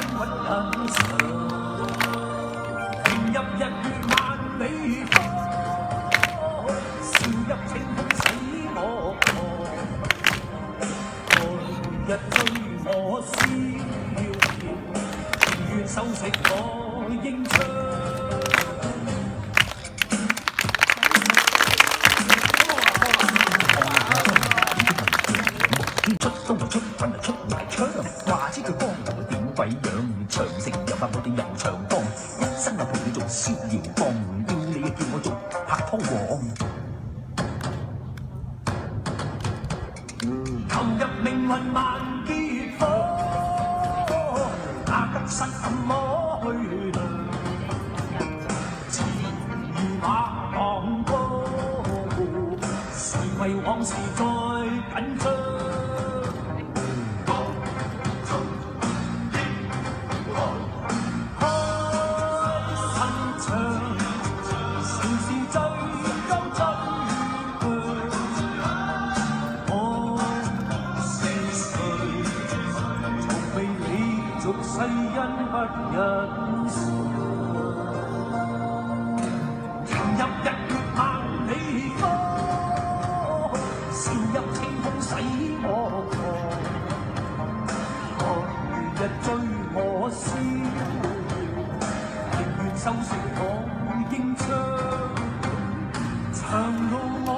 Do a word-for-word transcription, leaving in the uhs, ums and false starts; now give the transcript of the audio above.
屈忍常，平入日月萬里波，笑入清風洗我過。來日追我逍遙，情願收拾我英槍。 出都唔出，棍就出埋槍。話知佢江湖點鬼樣？長城又發我哋遊長江，一生啊陪你做逍遙幫，要你啊叫我做拍拖王。投入命運萬劫火，哪得失怎麼去量？前如馬當歌，誰為往事再緊張？ 俗世因不忍常，情入日月萬里波，笑入清風洗我過。何日追我逍遙，情願收拾我英槍，長路。